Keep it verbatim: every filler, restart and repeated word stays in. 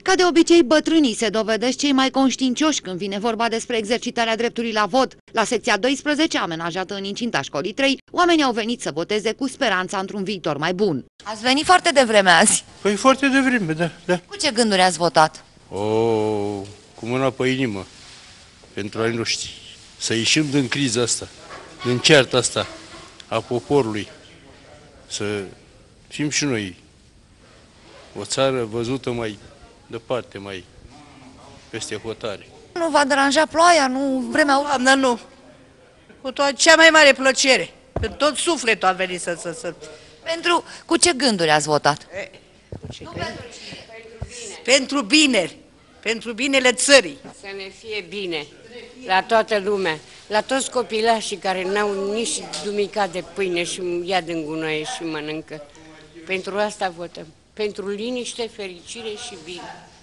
Ca de obicei, bătrânii se dovedesc cei mai conștiincioși când vine vorba despre exercitarea dreptului la vot. La secția doisprezece, amenajată în incinta școlii trei, oamenii au venit să voteze cu speranța într-un viitor mai bun. Ați venit foarte devreme azi. Păi foarte devreme, da, da. Cu ce gânduri ați votat? O, cu mâna pe inimă, pentru ai noștri. Să ieșim din criza asta, din cearta asta a poporului. Să fim și noi o țară văzută mai departe, mai peste hotare. Nu va deranja ploaia, nu vremea... Doamnă, nu. Cu toată cea mai mare plăcere. Că tot sufletul a venit să... să, să... Pentru... Cu ce gânduri ați votat? E, cu ce gânduri? Pentru bine. Pentru binele țării. Să ne fie bine la toată lumea, la toți copilașii care n-au nici dumicat de pâine și ia din gunoaie și mănâncă. Pentru asta votăm. Pentru liniște, fericire și bine.